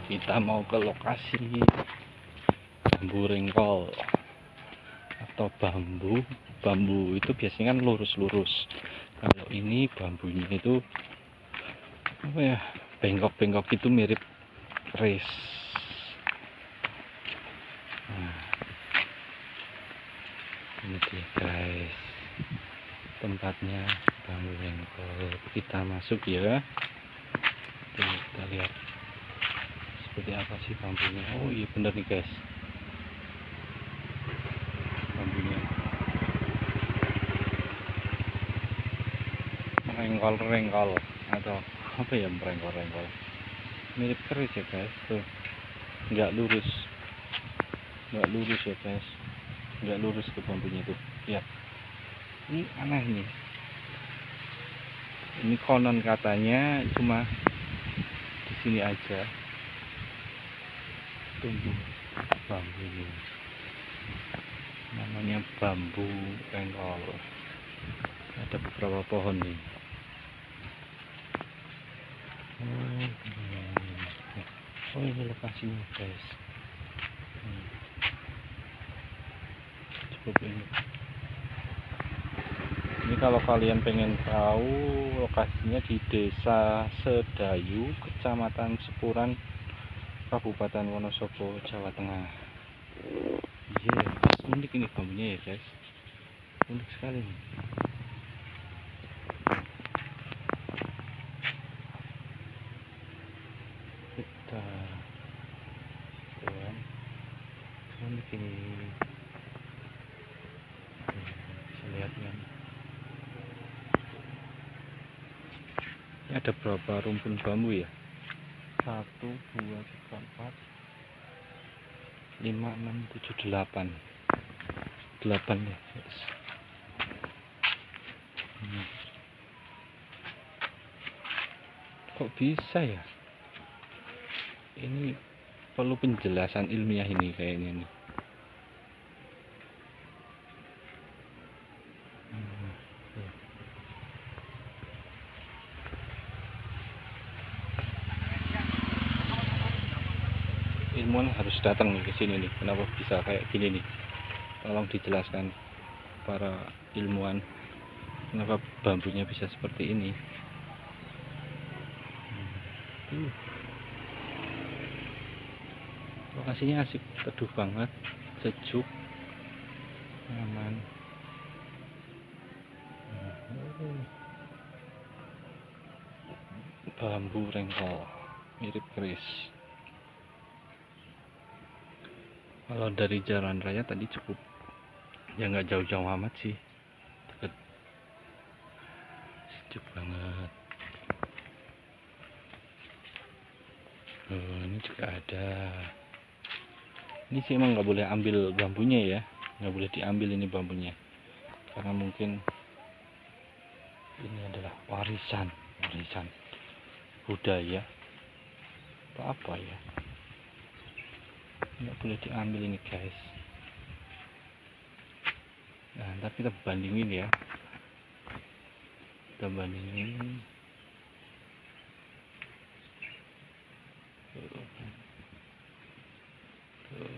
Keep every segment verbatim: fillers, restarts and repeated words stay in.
kita mau ke lokasi bambu rengkol atau bambu. Bambu itu biasanya kan lurus-lurus, kalau ini bambunya itu apa ya, bengkok-bengkok itu, mirip keris. Nah, ini dia guys tempatnya bambu rengkol. Kita masuk ya. Oke, kita lihat seperti apa sih bambunya. Oh iya bener nih guys, bambunya rengkol-rengkol atau apa ya, merengkol-rengkol, mirip keris ya guys. Tuh nggak lurus, nggak lurus ya guys, nggak lurus tuh bambunya tuh. Lihat, ini aneh nih. Ini konon katanya cuma di sini aja tumbuh bambu ini, namanya bambu rengkol. Ada beberapa pohon nih. Oh, ini. Oh ini lokasinya guys. Hmm. Cukup ini. Ini kalau kalian pengen tahu lokasinya di Desa Sedayu, Kecamatan Sepuran, Kabupaten Wonosobo, Jawa Tengah. Iya, yeah. Unik ini bambunya ya guys, unik sekali nih. Kita tuan unik ini, bisa lihat kan. Ini ada berapa rumpun bambu ya? Satu, dua, tiga, empat, lima, enam, tujuh, delapan. Delapan ya guys. Hmm. Kok bisa ya? Ini perlu penjelasan ilmiah ini kayaknya nih. Hmm. Ilmuwan harus datang nih ke sini nih. Kenapa bisa kayak gini nih? Tolong dijelaskan para ilmuwan, kenapa bambunya bisa seperti ini. Hmm. Lokasinya asik, teduh banget, sejuk, nyaman. Hmm. Bambu rengkol mirip keris. Kalau dari jalan raya tadi cukup ya, nggak jauh-jauh amat sih, deket, sejuk banget. Oh, ini juga ada. Ini sih emang nggak boleh ambil bambunya ya, nggak boleh diambil ini bambunya, karena mungkin ini adalah warisan warisan budaya atau apa ya, nggak boleh diambil ini guys. Nah, tapi kita bandingin ya, kita bandingin. Tuh. Tuh.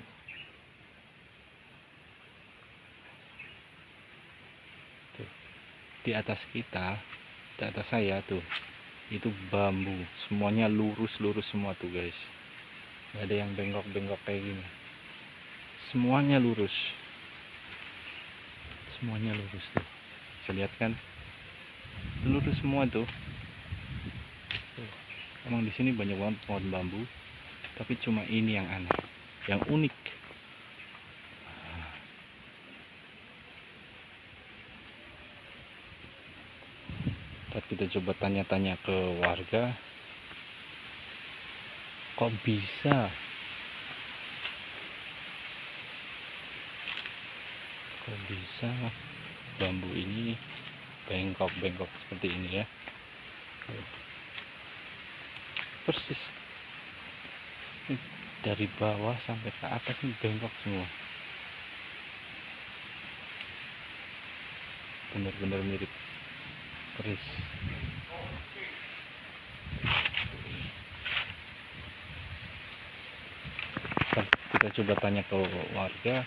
Tuh. Di atas kita, di atas saya tuh, itu bambu semuanya lurus-lurus semua tuh guys, nggak ada yang bengkok-bengkok kayak gini, semuanya lurus, semuanya lurus tuh. Bisa lihat kan, lurus semua tuh. Tuh. Emang di sini banyak banget pohon bambu, tapi cuma ini yang aneh, yang unik. Ntar kita coba tanya-tanya ke warga, kok bisa, kok bisa bambu ini bengkok-bengkok seperti ini ya. Persis dari bawah sampai ke atas ini bengkok semua, benar-benar mirip keris. Kita coba tanya ke warga.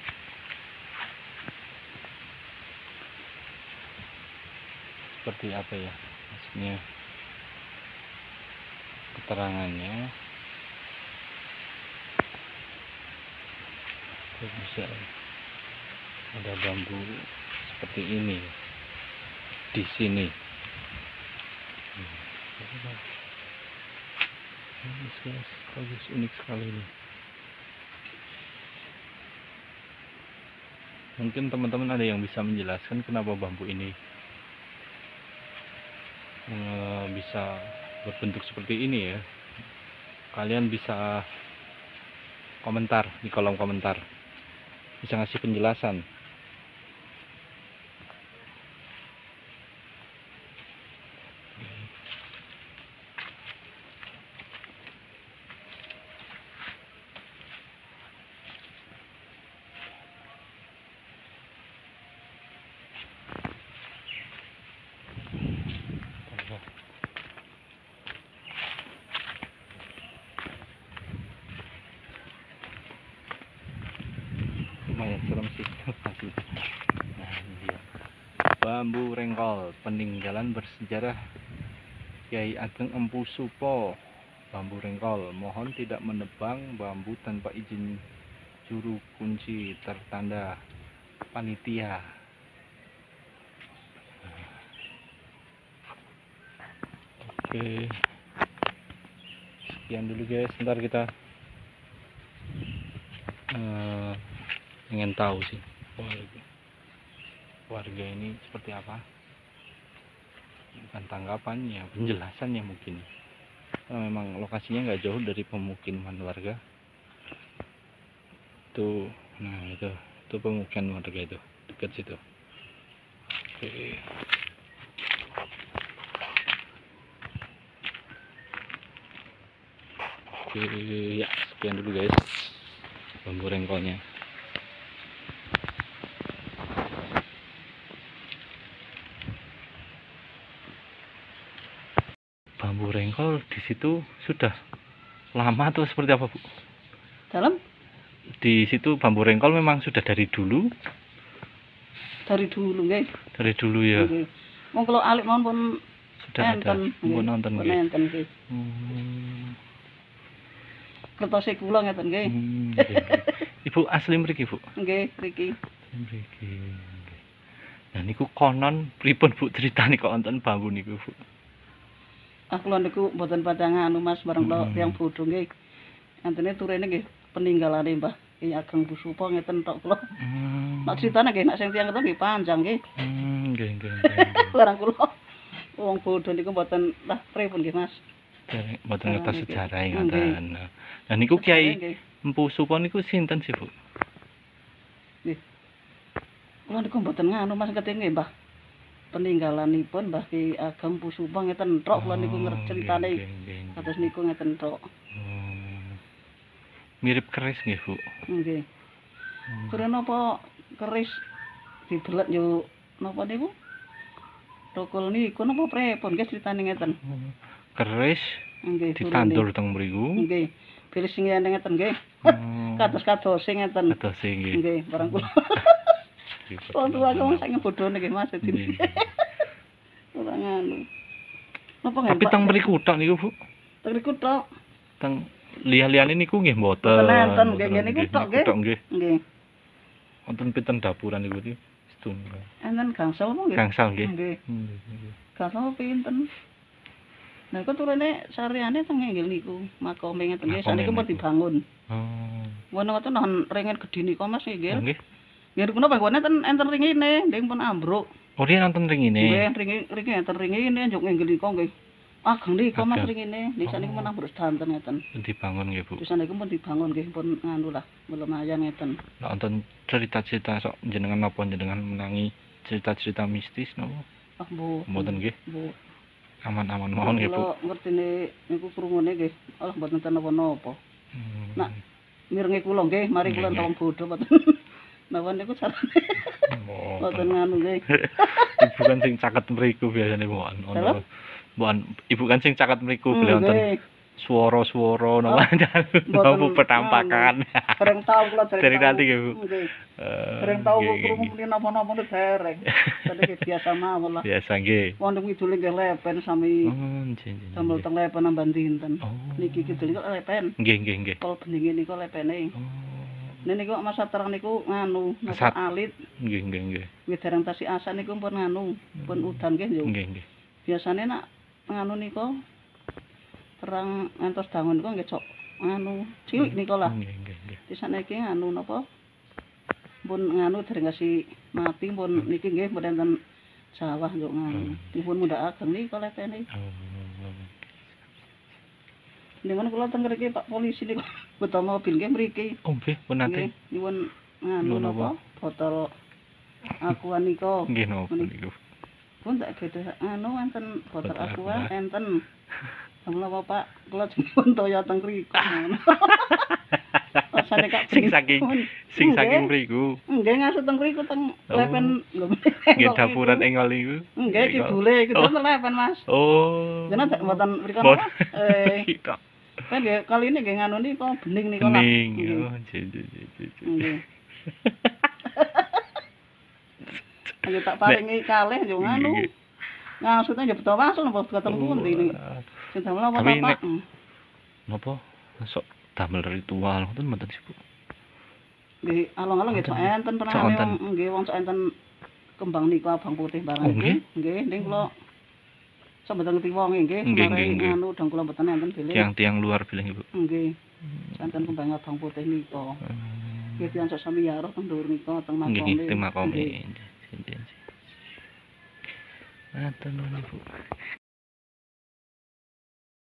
Seperti apa ya maksudnya keterangannya. Kok bisa ada bambu seperti ini di sini? Bagus guys, bagus, unik sekali ini. Mungkin teman-teman ada yang bisa menjelaskan kenapa bambu ini eh, bisa berbentuk seperti ini ya. Kalian bisa komentar di kolom komentar, bisa ngasih penjelasan. Lumayan serem sih. Nah, ini dia bambu rengkol, peninggalan bersejarah Kyai Ageng Empu Supo. Bambu rengkol, mohon tidak menebang bambu tanpa izin juru kunci, tertanda panitia. Oke, sekian dulu guys. Ntar kita uh, ingin tahu sih warga, warga ini seperti apa, bukan tanggapannya, penjelasannya mungkin. Karena memang lokasinya nggak jauh dari pemukiman warga. Itu, nah itu, itu pemukiman warga itu, dekat situ. Oke. Oke, ya sekian dulu guys bambu rengkolnya. Bambu rengkol di situ sudah lama atau seperti apa, Bu? Dalam? Di situ bambu rengkol memang sudah dari dulu? Dari dulu, guys. Dari dulu ya. Okay. Mau kalau alik mau pun sudah enten, ada. Mau nonton nggih. Nonton nggih. Hmm. Kertas kula ngeten nggih. Hmm, Ibu asli mriki, Bu? Nggih, mriki. Mriki. Nah niku konon pripun Bu ceritane kok wonten bambu niku, Bu? Ah kula niku mboten padangan anu Mas bareng kula tiyang bodho nggih. Antene turene nggih peninggalane Mbah Kyai Ageng Empu Supo ngeten tok kula. Hmm. Nek critane nggih nek sing tiyang ngeten nggih panjang nggih. Hmm, nggih nggih nggih. Bareng kula wong bodho niku mboten lah pripun nggih Mas. Mboten ngertos sejarah ngoten. Nah niku Kyai Empu Supo niku sinten sih, Bu? Nggih. Kula niku mboten nganu Mas ketenge Mbah. Peninggalanipun Mbah Kyai Ageng Empu Supo ngeten tok kula niku ngerceritane. Kados niku ngeten tok. Hmm. Mirip keris nggih, Bu? Nggih. Hmm. Kira napa keris dibelet yo napa niku? Rokul niku napa pripun nggih critane ngeten. Keris nggih ditandur teng mriku. Nggih. Bilih sing ngeten nggih. Hmm. Kados-kados sing ngeten. Kados sing nggih. Nggih, barang kula. Wong tuwa kok sak bodhone nggih Mas dadi. Ora nganu. Napa nggih? Tapi teng mriku tok niku, Bu. Teng mriku tok. Teng liya-liyane niku nggih mboten. Nonton nggih niku tok nggih. Nggih. Nggih. Wonten pinten dapuran niku iki? Setunggal. Enten gangsal apa nggih? Gangsal nggih. Nggih. Gangsal pinten? Nah, kok turune sareane teng nggih niku, makome ngeten nggih, saniki pun dibangun. Oh. Wong ngoten nang ringen gedhe nika Mas nggih. Nggih. Nggih niku napa wonten enten ringine, nggih pun ambruk. Oh, dia nonton ringine. Nggih, ringi ringi enten ringine njuk nggih niku nggih. Ageng nika Mas ringine, nggih saniki pun ambruk sedanten ngeten. Dibangun nggih, Bu. Saniki pun dibangun nggih, pun nganu lah, lumayan ngeten. Nek wonten cerita-cerita sok jenengan napa jenengan menangi cerita-cerita mistis napa? Ah, mboten. Mboten nggih. Mboten. Aman-aman mawon nggih, Bu. Kula ngertine niku krungune nggih, Allah mboten enten napa-napa. Hmm. Nak mirengi kula nggih, mari kula tawang bodho mboten. Napa niku carane? Mboten nganu nggih. Ibu kan sing caket mriku biasane mawon. Ono. Mboten Ibu kan sing caket mriku beliau wonten swara-swara napa Mboten, napa petampakan. Bareng tau kula Dari tau. nanti nggih, Bu. Nggih. Eh, Bareng tau nggih, nggih, krungu muni napa-napa niku dereng. Tadi nggih biasa mawon lah. biasa nggih. Wonten kidul nggih lepen sami Oh, nggih, nggih, damel nggih. teng lepen nambah dinten. Oh. Niki kidul niku lepen. Nggih, nggih, nggih. Kol beninge niku lepene. Oh. Nek niku masa terang niku nganu Asat. napa alit. Nggih, nggih, nggih. Nggih dereng tasih asan niku pun nganu, pun udan nggih yo. Nggih, nggih. Biasane nak nganu niku terang ngantos dangun niku nggih cok nganu cilik niku lah. Nggih, nggih, nggih. Di saniki nganu napa? Pun nganu dereng kasih mati pun niki nggih pun enten sawah yo nganu. Dipun mundhak ageng niku lepene. Oh. Dengan kula teng mriki Pak Polisi niku beto mobil nggih mriki. Oh, nggih, pun nate. Nggih, nyuwun nganu Nyuwun napa? Botol aqua niku. Nggih napa niku. Pun tak gede anu enten botol Botol aqua aqua. enten. Damel apa Pak? Kula nyuwun toya teng mriku. Rasane kak Sing saking sing saking Nggih. mriku. Nggih ngasut teng mriku teng Oh. lepen lho. Nggih dapuran engol niku. Nggih kidule iku Oh. teng lepen Mas. Oh. Jenengan tak mboten mriku Mbot- napa? Eh, Kita. kan nggih kali ini nggih nganu niku bening niku lah. Bening. Nggih. Oh, j j j j. j. Nggih. Ayo tak paringi kalih yo nganu. Nggih. Ngasutnya yo beto wasel napa ketemu pundi ini. Oh, Sing damel apa Tapi Pak? nek- Napa? Masuk damel ritual ngoten mboten sih, Bu? Nggih, alon-alon nggih cok enten Cok penane enten. wong nggih wong cok enten kembang niku abang putih barang Oh, nggih? iku. Nggih, ning kula sampeyan ngerti wong nggih Nggih, nggih, semare nggih. anu dong kula mboten enten bilih. Tiang-tiang luar bilang Ibu. Nggih. Enten kembang abang putih niku. Hmm. Nggih tiyang sok sami yaro teng dhuwur niku teng Nggih, makome. nggih, teng makome. Nggih. Nggih, nggih, nggih. Ngaten nuwun, Ibu.